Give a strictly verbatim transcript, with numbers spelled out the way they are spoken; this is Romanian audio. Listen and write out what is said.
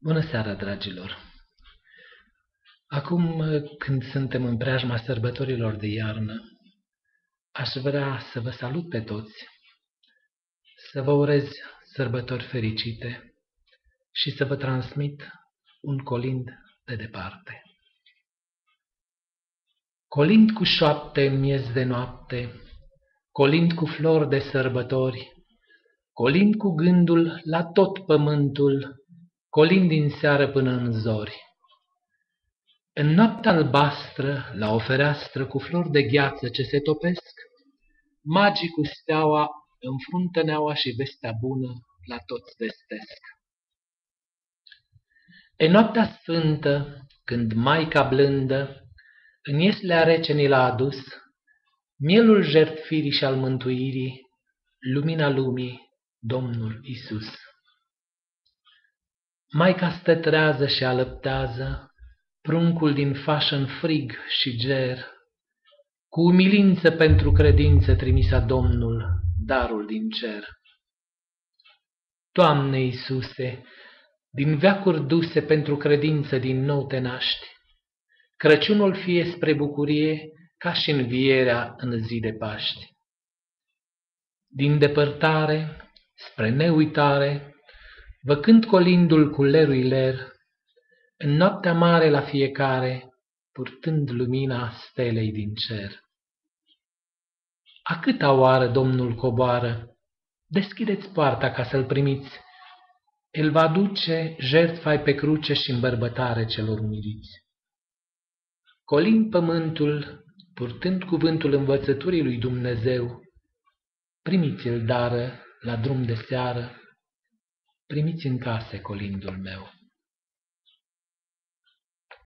Bună seara, dragilor! Acum, când suntem în preajma sărbătorilor de iarnă, aș vrea să vă salut pe toți, să vă urez sărbători fericite și să vă transmit un colind de departe. Colind cu șoapte în miez de noapte, colind cu flori de sărbători, colind cu gândul la tot pământul, colind din seară până în zori. În noaptea albastră, la o fereastră cu flori de gheață ce se topesc, magii cu steaua înfruntă neaua și vestea bună la toți vestesc. E noaptea sfântă, când Maica blândă în ieslea rece ni l-a adus, mielul jertfirii și al mântuirii, lumina lumii, Domnul Iisus. Maica stă trează și alăptează pruncul din fașă în frig și ger, cu umilință pentru credință trimisa Domnul, darul din cer. Doamne Iisuse, din veacuri duse pentru credință din nou te naști, Crăciunul fie spre bucurie ca și învierea în zi de Paști. Din depărtare spre neuitare, vă cânt colindul cu lerui ler, în noaptea mare la fiecare, purtând lumina stelei din cer. A câta oară Domnul coboară? Deschideți poarta ca să-L primiți. El va duce jertfa pe cruce și îmbărbătare celor umiliți. Colind pământul, purtând cuvântul învățăturii lui Dumnezeu, primiți-l dară la drum de seară, primiți în case colindul meu.